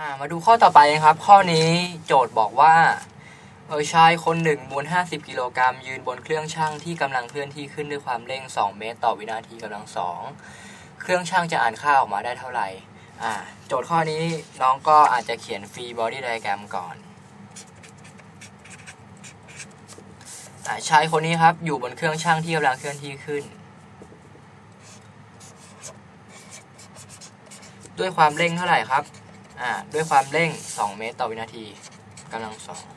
มาดูข้อต่อไปครับข้อนี้โจทย์บอกว่าชายคนหนึ่งมวล50กิโลกรัมยืนบนเครื่องชั่งที่กำลังเคลื่อนที่ขึ้นด้วยความเร่ง2เมตรต่อวินาทีกำลัง2เครื่องชั่งจะอ่านค่าออกมาได้เท่าไหร่โจทย์ข้อนี้น้องก็อาจจะเขียนฟรีบอดี้ไดอะแกรมก่อนชายคนนี้ครับอยู่บนเครื่องชั่งที่กำลังเคลื่อนที่ขึ้นด้วยความเร่งเท่าไหร่ครับด้วยความเร่ง2เมตรต่อวินาทีกำลัง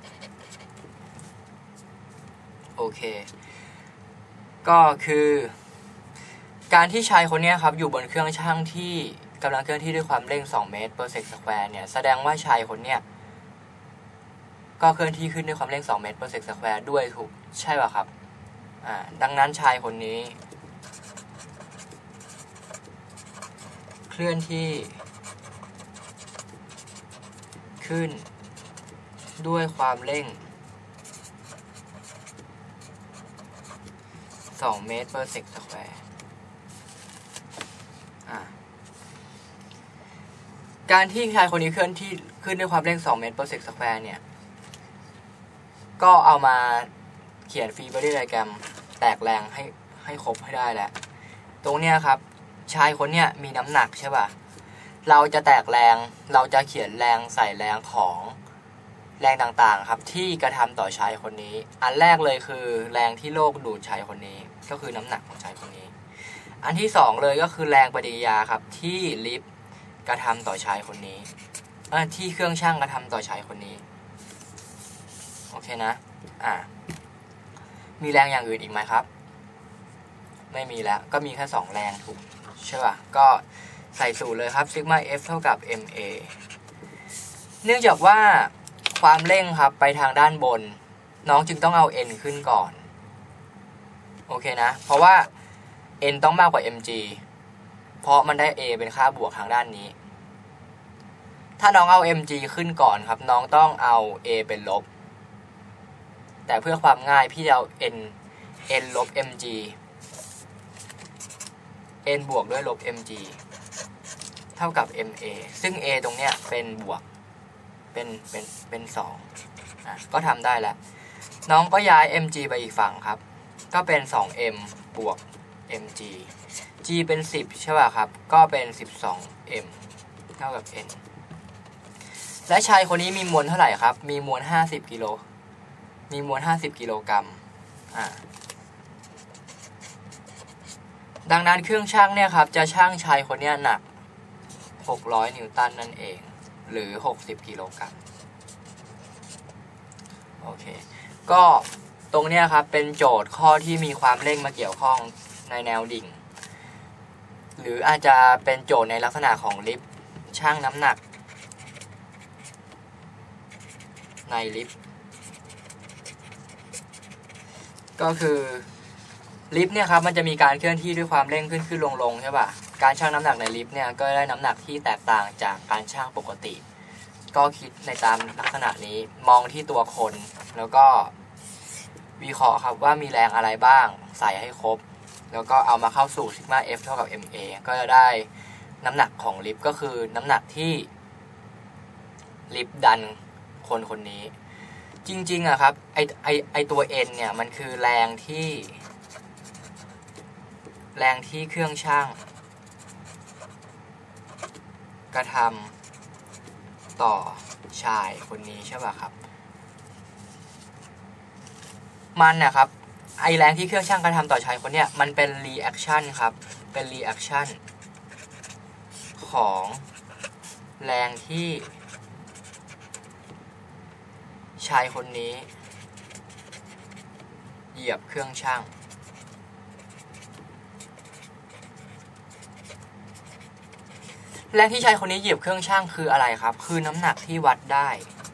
2โอเคก็คือการที่ชายคนนี้ครับอยู่บนเครื่องชั่งที่กำลังเคลื่อนที่ด้วยความเร่ง2เมตรต่อเซกสแควร์เนี่ยแสดงว่าชายคนนี้ก็เคลื่อนที่ขึ้นด้วยความเร่ง2เมตรต่อเซกสแควร์ด้วยถูกใช่ป่ะครับดังนั้นชายคนนี้เคลื่อนที่ขึ้นด้วยความเร่ง2เมตรต่อเซกสแควร์การที่ชายคนนี้เคลื่อนที่ขึ้นด้วยความเร่ง2เมตรต่อเซกสแควร์เนี่ยก็เอามาเขียนฟรีบอดี้ไดอะแกรมแตกแรงให้ครบให้ได้แหละตรงเนี้ยครับชายคนเนี้ยมีน้ำหนักใช่ป่ะเราจะแตกแรงเราจะเขียนแรงใส่แรงของแรงต่างๆครับที่กระทำต่อชายคนนี้อันแรกเลยคือแรงที่โลกดูดชายคนนี้ก็คือน้ำหนักของชายคนนี้อันที่สองเลยก็คือแรงปฏิกิริยาครับที่ลิฟต์กระทำต่อชายคนนี้ที่เครื่องชั่งกระทำต่อชายคนนี้โอเคนะมีแรงอย่างอื่นอีกไหมครับไม่มีแล้วก็มีแค่2แรงถูกใช่ป่ะก็ใส่สูตรเลยครับซิกมา F เท่ากับ ma เนื่องจากว่าความเร่งครับไปทางด้านบนน้องจึงต้องเอา n ขึ้นก่อนโอเคนะเพราะว่า n ต้องมากกว่า mg เพราะมันได้ a เป็นค่าบวกทางด้านนี้ถ้าน้องเอา mg ขึ้นก่อนครับน้องต้องเอา a เป็นลบแต่เพื่อความง่ายพี่จะเอา n ลบ mg n บวกด้วยลบ mg เท่ากับ ma ซึ่ง a ตรงเนี้ยเป็นบวกเป็น2ก็ทำได้แล้วน้องก็ย้าย mg ไปอีกฝั่งครับก็เป็น 2m บวก mg g เป็น10ใช่ป่ะครับก็เป็น 12m เท่ากับ n และชายคนนี้มีมวลเท่าไหร่ครับมีมวล50กิโลกรัมดังนั้นเครื่องชั่งเนี่ยครับจะชั่งชายคนนี้หนัก600นิวตันนั่นเองหรือ60กิโลกรัมโอเคก็ตรงเนี้ยครับเป็นโจทย์ข้อที่มีความเร่งมาเกี่ยวข้องในแนวดิ่งหรืออาจจะเป็นโจทย์ในลักษณะของลิฟต์ชั่งน้ำหนักในลิฟต์ก็คือลิฟต์เนี่ยครับมันจะมีการเคลื่อนที่ด้วยความเร่งขึ้นลงใช่ป่ะการชั่งน้ำหนักในลิฟต์เนี่ยก็ได้น้ำหนักที่แตกต่างจากการชั่งปกติก็คิดในตามลักษณะนี้มองที่ตัวคนแล้วก็วิเคราะห์ครับว่ามีแรงอะไรบ้างใส่ให้ครบแล้วก็เอามาเข้าสู่ซิกมา F เท่ากับ ma ก็จะได้น้ำหนักของลิฟต์ก็คือน้ำหนักที่ลิฟต์ดันคนนี้จริงๆครับไอตัว n เนี่ยมันคือแรงที่เครื่องชั่งกระทำต่อชายคนนี้ใช่ป่ะครับมันนะครับไอแรงที่เครื่องชั่งกระทำต่อชายคนเนี้ยมันเป็นรีแอคชั่นครับเป็นรีแอคชั่นของแรงที่ชายคนนี้เหยียบเครื่องชั่งแรงที่ชายคนนี้เหยียบเครื่องชั่งคืออะไรครับคือน้ำหนักที่วัดได้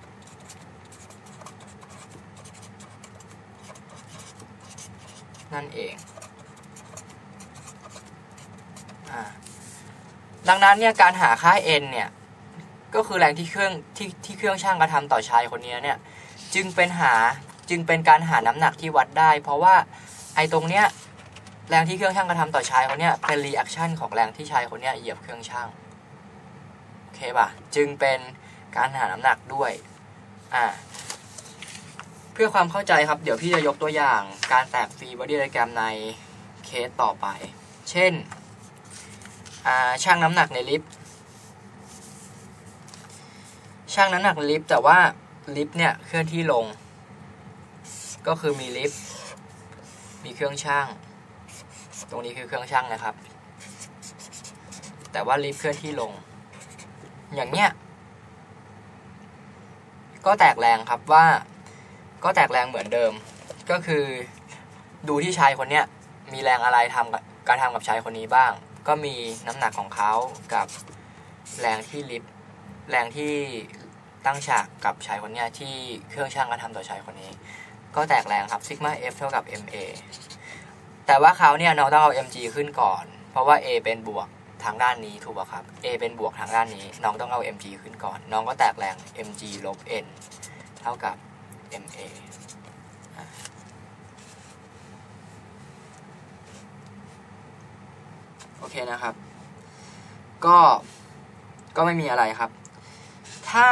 นั่นเองดังนั้นเนี่ยการหาค่า n เนี่ยก็คือแรงที่เครื่องชั่งกระทำต่อชายคนนี้เนี่ยจึงเป็นการหาน้ำหนักที่วัดได้เพราะว่าไอ้ตรงเนี้ยแรงที่เครื่องชั่งกระทำต่อชายคนนี้เป็นรีแอคชั่นของแรงที่ชายคนนี้เหยียบเครื่องชั่งโอเคป่ะจึงเป็นการหาน้ำหนักด้วยเพื่อความเข้าใจครับเดี๋ยวพี่จะยกตัวอย่างการแตกฟรีบอดี้ไดอะแกรมในเคสต่อไปเช่นชั่งน้ำหนักในลิฟต์ชั่งน้ำหนักในลิฟต์แต่ว่าลิฟต์เนี่ยเคลื่อนที่ลงก็คือมีลิฟต์มีเครื่องชั่งตรงนี้คือเครื่องชั่งนะครับแต่ว่าลิฟต์เคลื่อนที่ลงอย่างเนี้ยก็แตกแรงครับว่าก็แตกแรงเหมือนเดิมก็คือดูที่ชายคนเนี้ยมีแรงอะไรการทำกับชายคนนี้บ้างก็มีน้ำหนักของเขากับแรงที่ลิฟต์แรงที่ตั้งฉากกับชายคนนี้ที่เครื่องชั่งกระทำต่อชายคนนี้ก็แตกแรงครับซิกมา F เท่ากับ MA แต่ว่าเขาเนี่ยน้องต้องเอา mg ขึ้นก่อนเพราะว่า a เป็นบวกทางด้านนี้ถูกป่ะครับ a เป็นบวกทางด้านนี้น้องต้องเอา mg ขึ้นก่อนน้องก็แตกแรง mg ลบ n เท่ากับ ma โอเคนะครับก็ไม่มีอะไรครับถ้า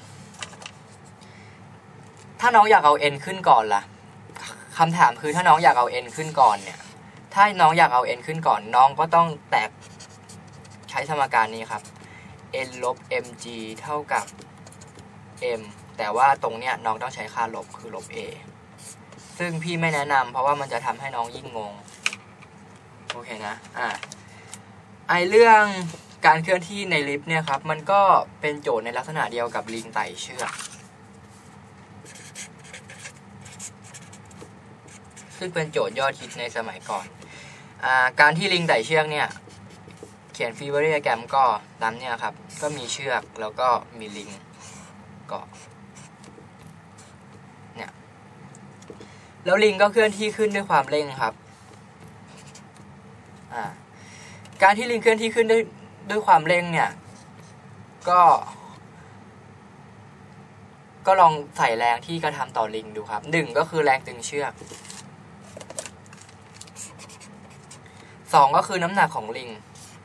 น้องอยากเอา n ขึ้นก่อนล่ะคำถามคือถ้าน้องอยากเอา n ขึ้นก่อนเนี่ยถ้าน้องอยากเอา n ขึ้นก่อนน้องก็ต้องแตกใช้สมการนี้ครับ n ลบ mg เท่ากับ m แต่ว่าตรงเนี้ยน้องต้องใช้ค่าลบคือลบ a ซึ่งพี่ไม่แนะนำเพราะว่ามันจะทำให้น้องยิ่งงงโอเคนะเรื่องการเคลื่อนที่ในลิฟต์เนี่ยครับมันก็เป็นโจทย์ในลักษณะเดียวกับลิงไต่เชือกซึ่งเป็นโจทย์ยอดฮิตในสมัยก่อนการที่ลิงไต่เชือกเนี่ยเขียนฟรีบอดี้ไดอะแกรมก็ตามเนี่ยครับก็มีเชือกแล้วก็มีลิงเกาะเนี่ยแล้วลิงก็เคลื่อนที่ขึ้นด้วยความเร่งครับการที่ลิงเคลื่อนที่ขึ้นด้วยความเร่งเนี่ยก็ลองใส่แรงที่กระทำต่อลิงดูครับ1ก็คือแรงตึงเชือก2ก็คือน้ำหนักของลิง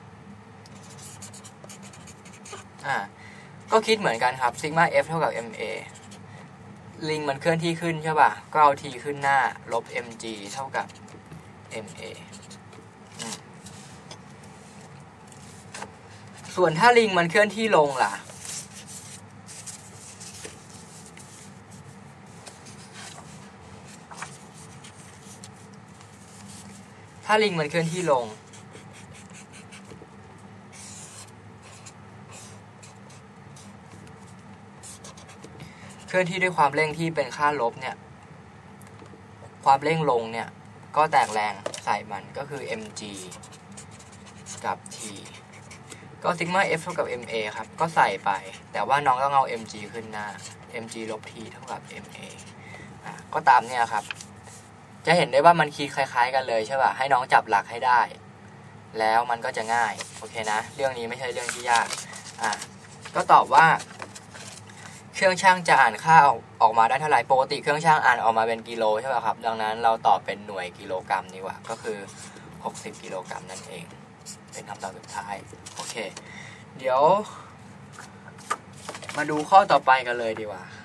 ก็คิดเหมือนกันครับซิกมา F เท่ากับ MA ลิงมันเคลื่อนที่ขึ้นใช่ป่ะก็เอา T ขึ้นหน้าลบ mg เท่ากับ MA ส่วนถ้าลิงมันเคลื่อนที่ลงล่ะถ้าลิงมันเคลื่อนที่ลงเคลื่อนที่ด้วยความเร่งที่เป็นค่าลบเนี่ยความเร่งลงเนี่ยก็แตกแรงใส่มันก็คือ mg กับ t ก็ซิกมา F เท่ากับ MA ครับก็ใส่ไปแต่ว่าน้องต้องเอา mg ขึ้นหน้า mg ลบ t เท่ากับ MA ก็ตามเนี่ยครับจะเห็นได้ว่ามันคีย์คล้ายๆกันเลยใช่ป่ะให้น้องจับหลักให้ได้แล้วมันก็จะง่ายโอเคนะเรื่องนี้ไม่ใช่เรื่องที่ยากก็ตอบว่าเครื่องช่างจะอ่านค่าออกมาได้เท่าไหร่ปกติเครื่องช่างอ่านออกมาเป็นกิโลใช่ป่ะครับดังนั้นเราตอบเป็นหน่วยกิโลกรัมดีกว่าก็คือ60กิโลกรัมนั่นเองเป็นคำตอบสุดท้ายโอเคเดี๋ยวมาดูข้อต่อไปกันเลยดีกว่า